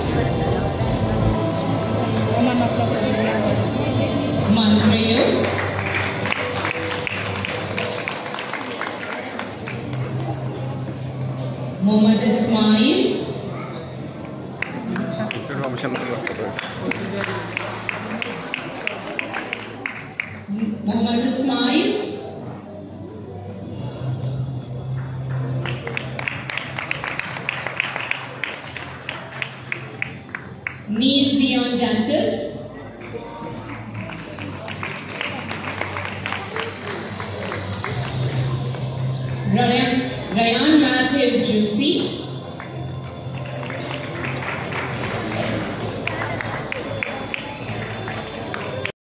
Mantrayo, Mohammad Ismail, Mohammad Ismail, Neil Zion Dantas, Ryan Matthew Juicy,